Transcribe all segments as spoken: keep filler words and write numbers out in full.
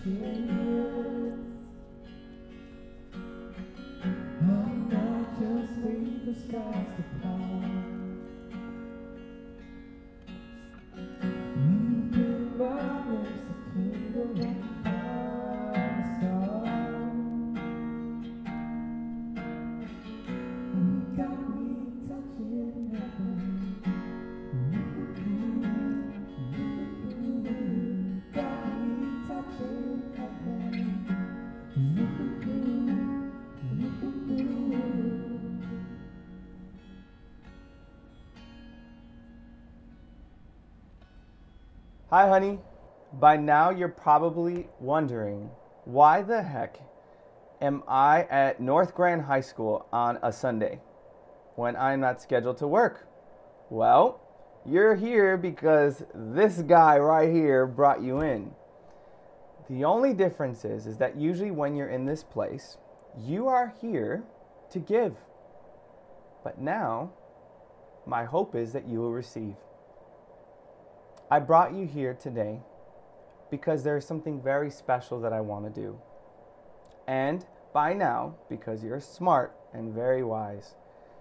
experience. I'm not just waiting for skies to fall. You've been my lips, a candle and fire star. And you got me touching heaven. Got me touching heaven. Hi, honey. By now, you're probably wondering, why the heck am I at North Grand High School on a Sunday when I'm not scheduled to work? Well, you're here because this guy right here brought you in. The only difference is, is that usually when you're in this place, you are here to give. But now, my hope is that you will receive. I brought you here today because there's something very special that I want to do. And by now, because you're smart and very wise,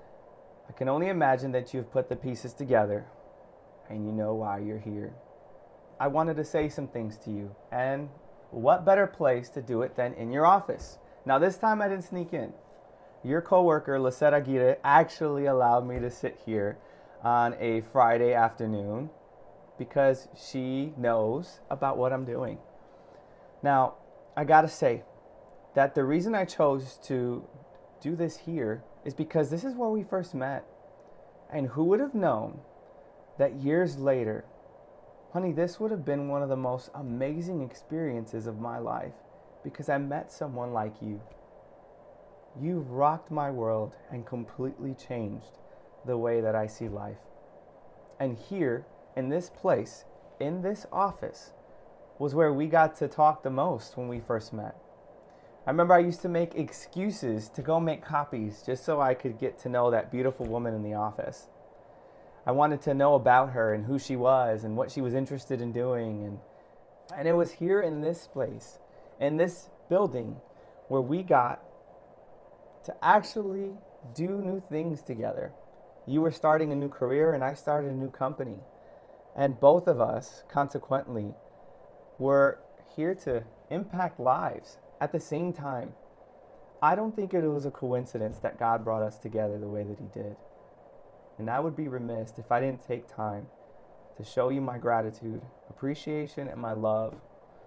I can only imagine that you've put the pieces together and you know why you're here. I wanted to say some things to you, and what better place to do it than in your office? Now, this time I didn't sneak in. Your coworker, Lisette Aguirre, actually allowed me to sit here on a Friday afternoon because she knows about what I'm doing. Now, I gotta say that the reason I chose to do this here is because this is where we first met. And who would have known that years later, honey, this would have been one of the most amazing experiences of my life because I met someone like you. You've rocked my world and completely changed the way that I see life. And here, in this place, in this office, was where we got to talk the most when we first met. I remember I used to make excuses to go make copies just so I could get to know that beautiful woman in the office. I wanted to know about her and who she was and what she was interested in doing. And, and it was here in this place, in this building, where we got to actually do new things together. You were starting a new career and I started a new company. And both of us, consequently, were here to impact lives at the same time. I don't think it was a coincidence that God brought us together the way that He did. And I would be remiss if I didn't take time to show you my gratitude, appreciation, and my love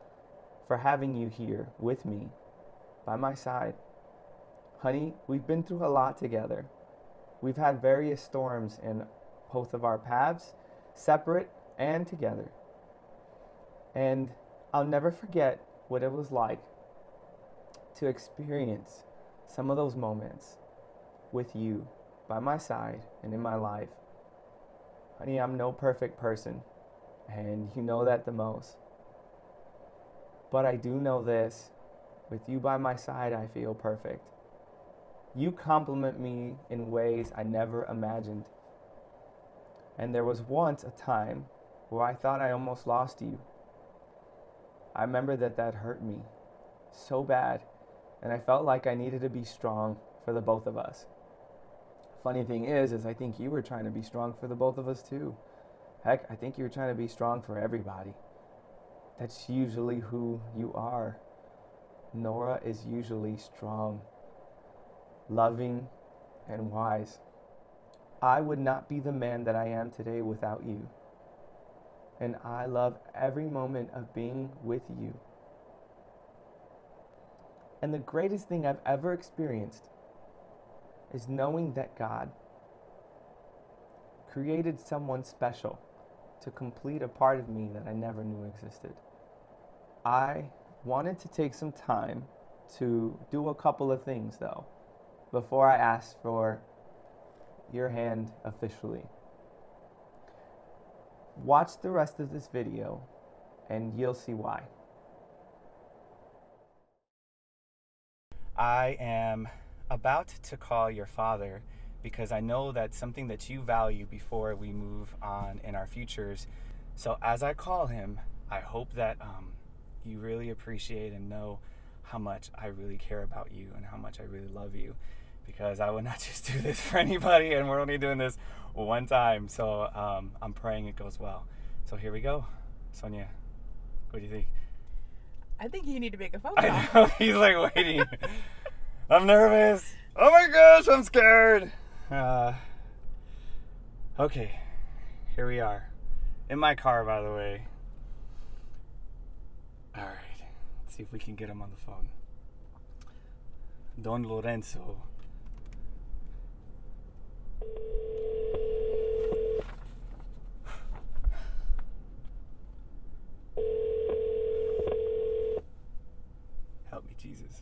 for having you here with me, by my side. Honey, we've been through a lot together. We've had various storms in both of our paths, separate and together. And I'll never forget what it was like to experience some of those moments with you by my side and in my life. Honey, I'm no perfect person, and you know that the most. But I do know this, with you by my side, I feel perfect. You compliment me in ways I never imagined. And there was once a time where I thought I almost lost you. I remember that that hurt me so bad, and I felt like I needed to be strong for the both of us. Funny thing is, is I think you were trying to be strong for the both of us too. Heck, I think you were trying to be strong for everybody. That's usually who you are. Nora is usually strong, loving, and wise. I would not be the man that I am today without you. And I love every moment of being with you. And the greatest thing I've ever experienced is knowing that God created someone special to complete a part of me that I never knew existed. I wanted to take some time to do a couple of things, though, before I asked for your hand officially. Watch the rest of this video and you'll see why. I am about to call your father because I know that's something that you value before we move on in our futures. So as I call him, I hope that um, you really appreciate and know how much I really care about you and how much I really love you, because I would not just do this for anybody, and we're only doing this one time. So um, I'm praying it goes well. So here we go. Sonia, what do you think? I think you need to make a phone I call. know, he's like waiting. I'm nervous. Oh my gosh, I'm scared. Uh, okay, here we are. In my car, by the way. All right, let's see if we can get him on the phone. Don Lorenzo. Help me, Jesus.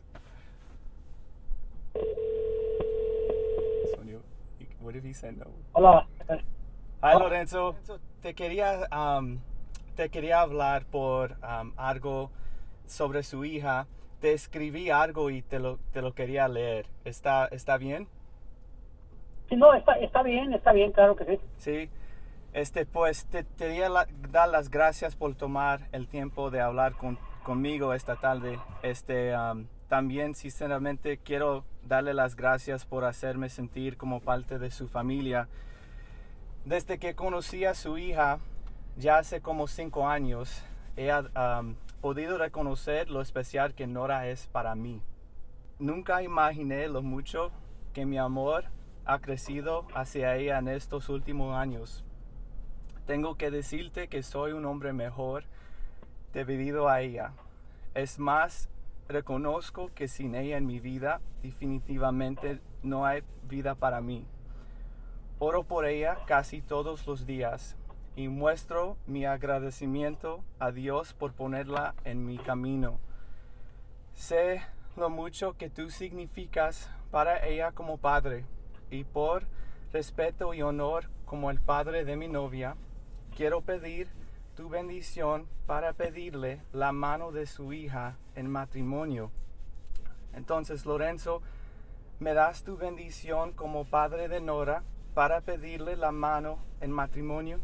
Sonia, what if he said no? Hola. Hi, Lorenzo. Te quería, um, te quería hablar por um, algo sobre su hija. Te escribí algo y te lo, te lo quería leer. ¿Está, está bien? Sí, no, está, está bien, está bien, claro que sí. Sí. Este, pues te te quería la- dar las gracias por tomar el tiempo de hablar con, conmigo esta tarde. Este, um, también, sinceramente, quiero darle las gracias por hacerme sentir como parte de su familia. Desde que conocí a su hija, ya hace como cinco años, he um, podido reconocer lo especial que Nora es para mí. Nunca imaginé lo mucho que mi amor ha crecido hacia ella en estos últimos años. Tengo que decirte que soy un hombre mejor debido a ella. Es más, reconozco que sin ella en mi vida, definitivamente no hay vida para mí. Oro por ella casi todos los días y muestro mi agradecimiento a Dios por ponerla en mi camino. Sé lo mucho que tú significas para ella como padre, y por respeto y honor como el padre de mi novia, quiero pedir tu bendición para pedirle la mano de su hija en matrimonio. Entonces, Lorenzo, ¿me das tu bendición como padre de Nora para pedirle la mano en matrimonio?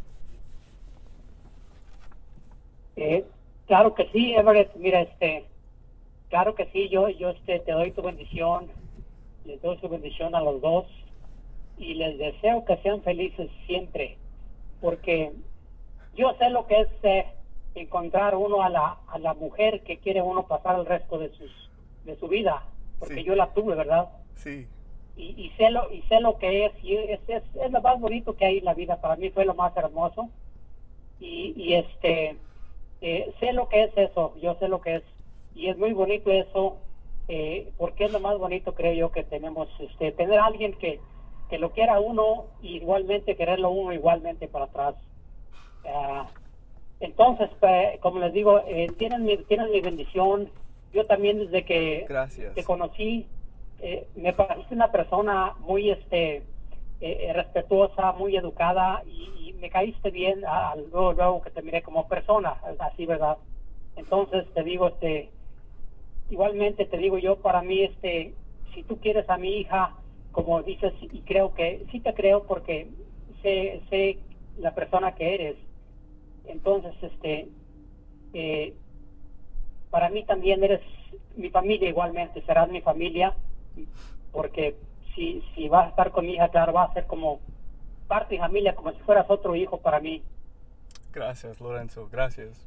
Eh, claro que sí, Everett. Mira, este, claro que sí, yo, yo este, te doy tu bendición, les doy su bendición a los dos y les deseo que sean felices siempre, porque yo sé lo que es eh, encontrar uno a la, a la mujer que quiere uno pasar el resto de sus de su vida, porque Sí. yo la tuve, ¿verdad? Sí. Y, y sé lo y sé lo que es, y es, es, es lo más bonito que hay en la vida. Para mí fue lo más hermoso, y, y este eh, sé lo que es eso, yo sé lo que es, y es muy bonito eso, eh, porque es lo más bonito, creo yo, que tenemos, este tener a alguien que, que lo quiera a uno, y igualmente quererlo uno igualmente para atrás. Ah, entonces, pues, como les digo, eh, tienen mi tienen mi bendición. Yo también, desde que Gracias. te conocí, eh, me pareciste una persona muy este eh, respetuosa, muy educada, y, y me caíste bien a- luego, luego que te miré como persona, así, ¿verdad? Entonces te digo, este igualmente te digo yo, para mí, este si tú quieres a mi hija, como dices, y creo que sí te creo, porque sé sé la persona que eres. Entonces, este eh, para mí también eres mi familia, igualmente serás mi familia, porque si si vas a estar con mi hija, claro, va a ser como parte de familia, como si fueras otro hijo para mí. Gracias, Lorenzo. Gracias.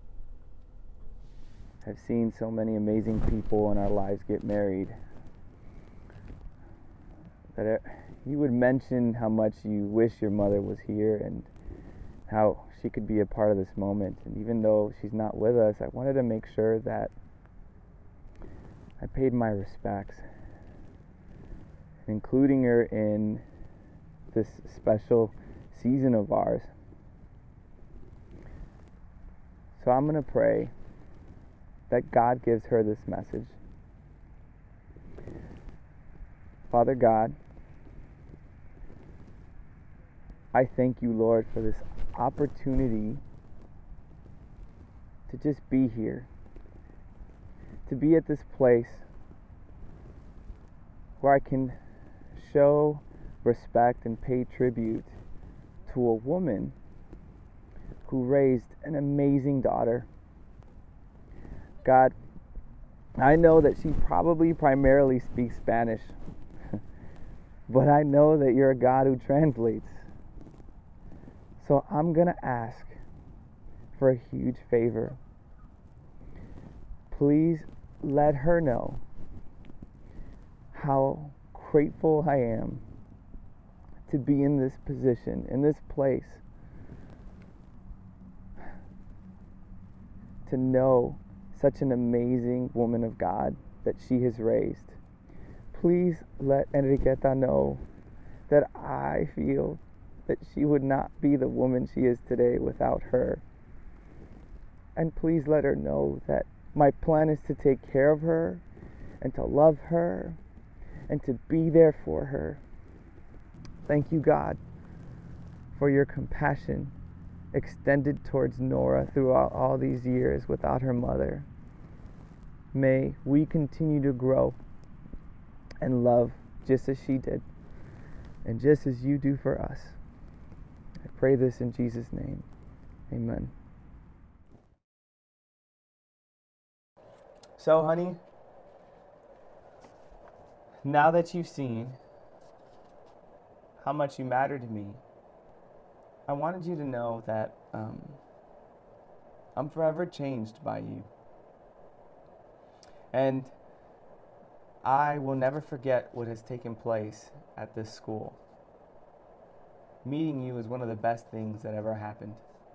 I've seen so many amazing people in our lives get married. That it, you would mention how much you wish your mother was here and how she could be a part of this moment. And even though she's not with us, I wanted to make sure that I paid my respects, including her in this special season of ours. So I'm going to pray that God gives her this message. Father God, I thank you, Lord, for this opportunity to just be here, to be at this place where I can show respect and pay tribute to a woman who raised an amazing daughter. God, I know that she probably primarily speaks Spanish, but I know that you're a God who translates. So I'm going to ask for a huge favor. Please let her know how grateful I am to be in this position, in this place, to know such an amazing woman of God that she has raised. Please let Enriqueta know that I feel that she would not be the woman she is today without her. And please let her know that my plan is to take care of her and to love her and to be there for her. Thank you, God, for your compassion extended towards Nora throughout all these years without her mother. May we continue to grow and love just as she did and just as you do for us. I pray this in Jesus' name. Amen. So, honey, now that you've seen how much you matter to me, I wanted you to know that um, I'm forever changed by you. And I will never forget what has taken place at this school. Meeting you is one of the best things that ever happened.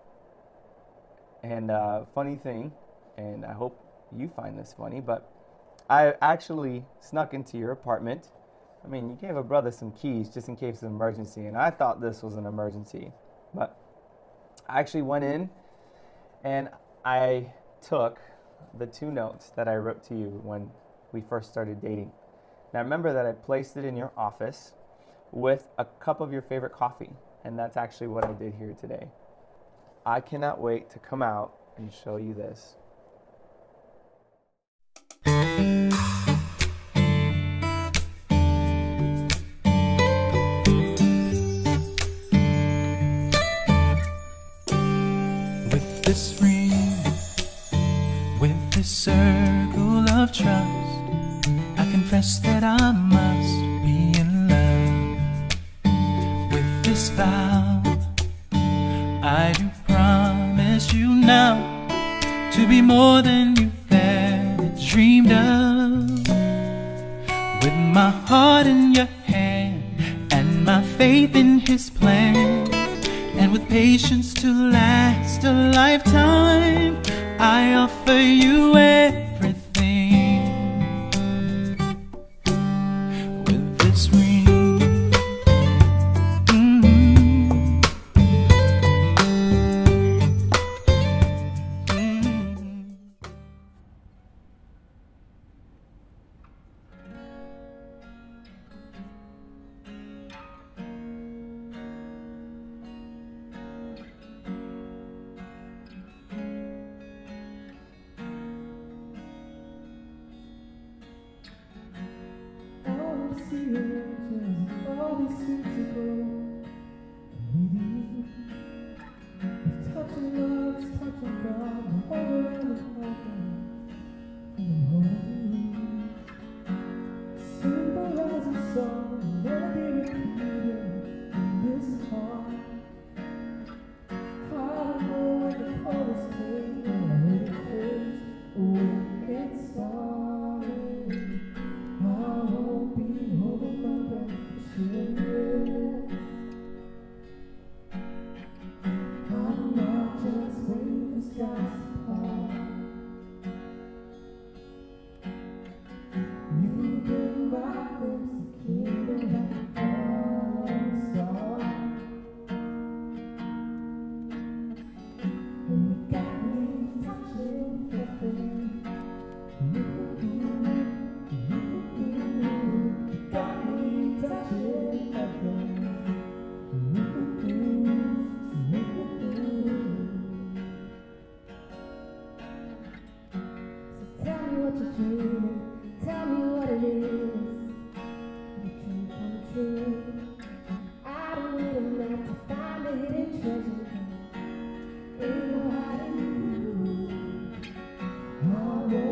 And uh, funny thing, and I hope you find this funny, but I actually snuck into your apartment. I mean, you gave a brother some keys just in case of an emergency, and I thought this was an emergency. But I actually went in and I took the two notes that I wrote to you when we first started dating. Now remember that I placed it in your office with a cup of your favorite coffee, and that's actually what I did here today. I cannot wait to come out and show you this. With this ring, with this circle of trust, I confess that I must be in love. With this vow, I do promise you now to be more than you've ever dreamed of. With my heart in your hand and my faith in His plan, and with patience to last a lifetime, I offer you everything. With this ring, mm-hmm. Mm-hmm. All these angels, all these sweet to go. With you, with touching loves, touching God, I'm over and over, I'm home. Simple as a song, never be repeated in this heart. I know when the chorus came, and I heard it first, oh, it started. I won't be holding my breath for sure. I'm not just waiting for skies to part. You've been my lips, the kingdom that falling star. And you got me touching everything. Got me touching everything. So tell me what you're dreaming, tell me what it is. It can come true. I don't need a map to find a hidden treasure. Ain't no hiding you. I won't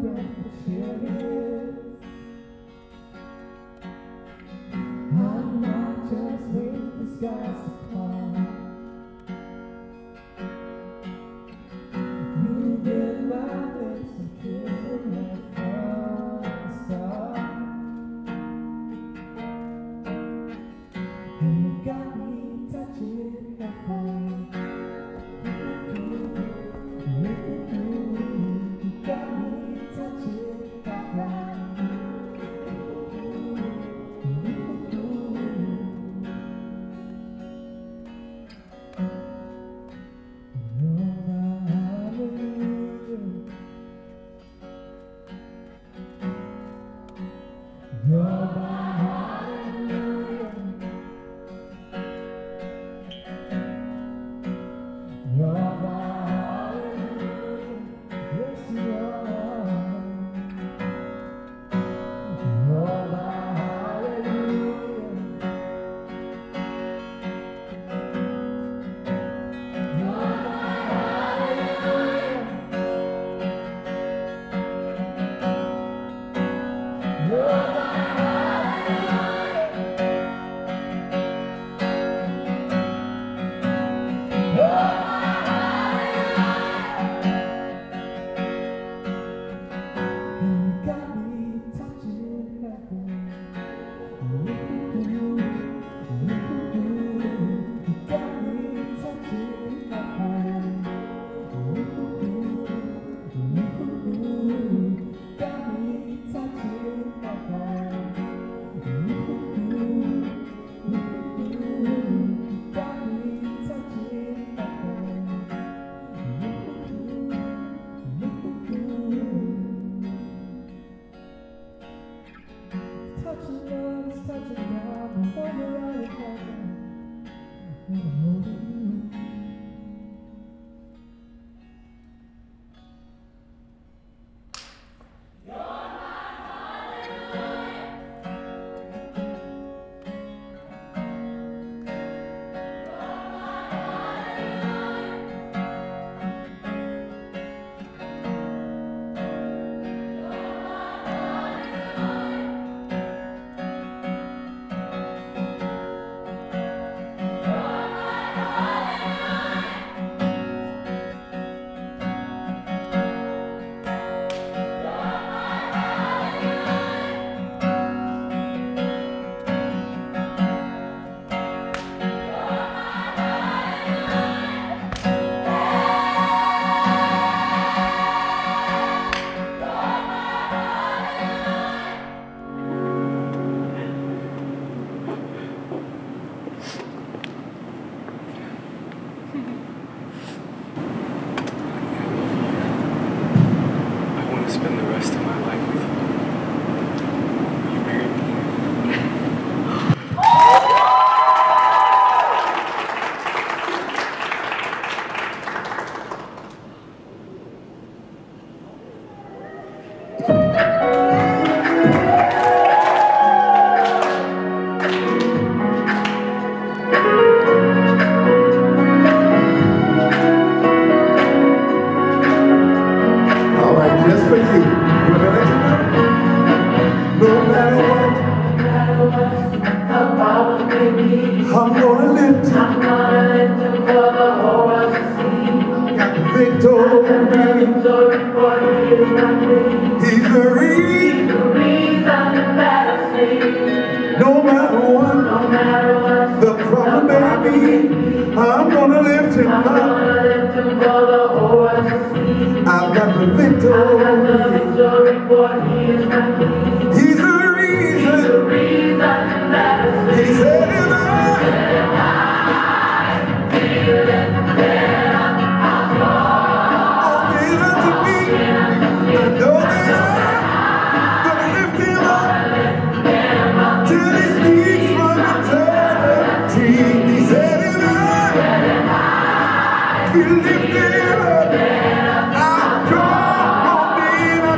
You lift it up, I'll come on in.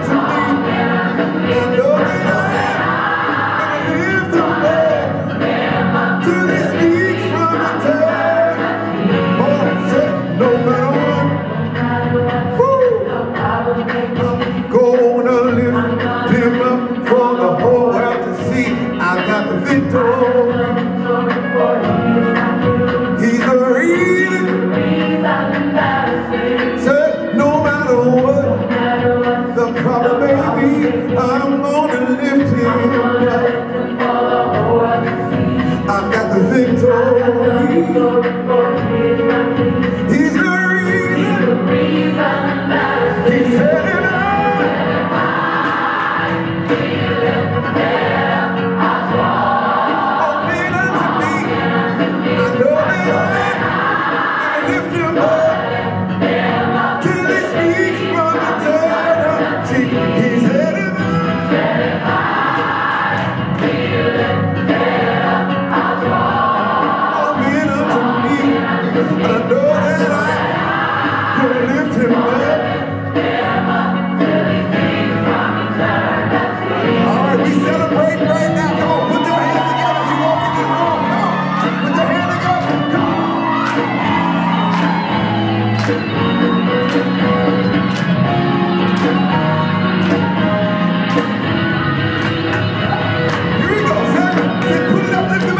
matter what the problem may be, I'm gonna lift him up. I've got the victory. He's the reason. He's headed up. Oh, lean unto me. I know that I'm gonna lift him up. Till he speaks from eternity. He's headed up. I know that I can lift him up. All right, we celebrate right now. Come on, put your hands together as you walk in this room. Come on, put your hands together. Come on. Here we go, Zach. Say, put it up, lift him up.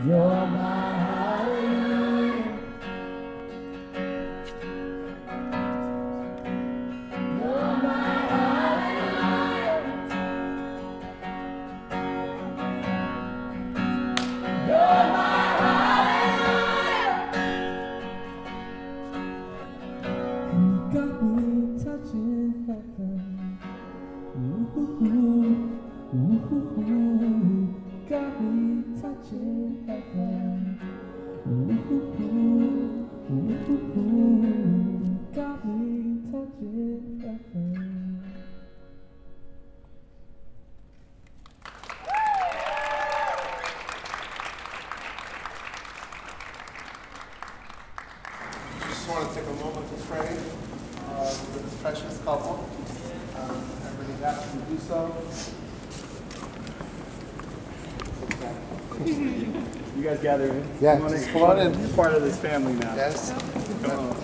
You're my hallelujah. You're my hallelujah. You're my hallelujah. And you got me touching heaven. Ooh, ooh, ooh, ooh. Got me touching heaven. Ooh, ooh, ooh, ooh, ooh. Got me touching heaven. Just want to take a moment to pray uh, for this precious couple. Um, everybody asked me to do so. You guys gather in. Yeah, Come on in. just come on in. You're part of this family now. Yes. Come on.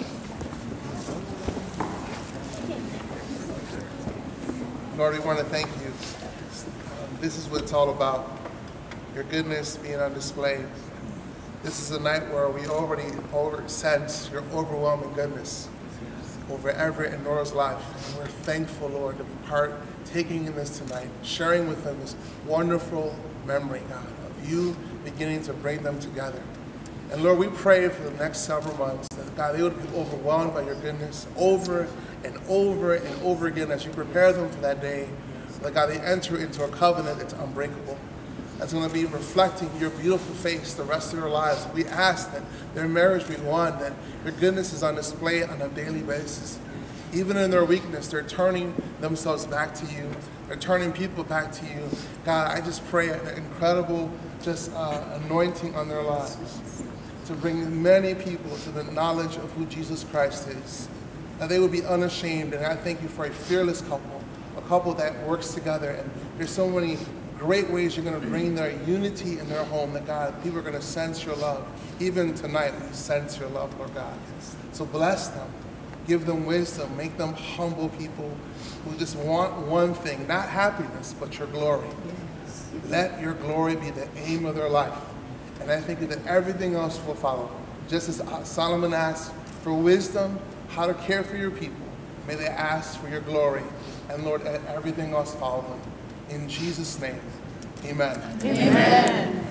Lord, we want to thank you. Um, this is what it's all about. Your goodness being on display. This is a night where we already over sense your overwhelming goodness over Everett and Nora's life. And we're thankful, Lord, to be part, taking in this tonight, sharing with them this wonderful memory, God, of you beginning to bring them together. And Lord, we pray for the next several months that, God, they would be overwhelmed by your goodness over and over and over again as you prepare them for that day. That, God, they enter into a covenant that's unbreakable. That's going to be reflecting your beautiful face the rest of their lives. We ask that their marriage be one, that your goodness is on display on a daily basis. Even in their weakness, they're turning themselves back to you. They're turning people back to you. God, I just pray an incredible just uh, anointing on their lives to bring many people to the knowledge of who Jesus Christ is. That they would be unashamed. And I thank you for a fearless couple, a couple that works together. And there's so many great ways you're going to bring their unity in their home, that, God, people are going to sense your love. Even tonight, we sense your love, Lord God. So bless them. Give them wisdom. Make them humble people who just want one thing, not happiness, but your glory. Let your glory be the aim of their life. And I think that everything else will follow. Just as Solomon asked for wisdom, how to care for your people, may they ask for your glory. And Lord, let everything else follow them. In Jesus' name, amen. Amen.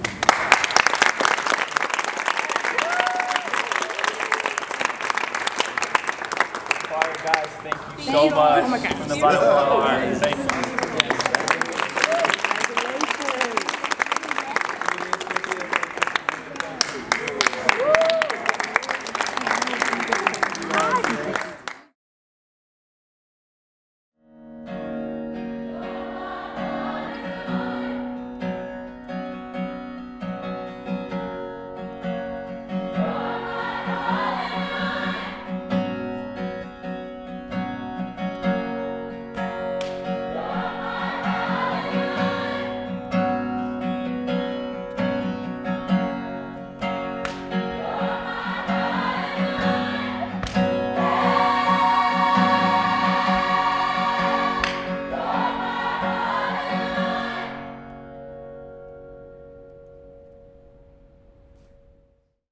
Father, guys, thank you Thank so you. much Oh my God. from the bottom of our hearts. Thank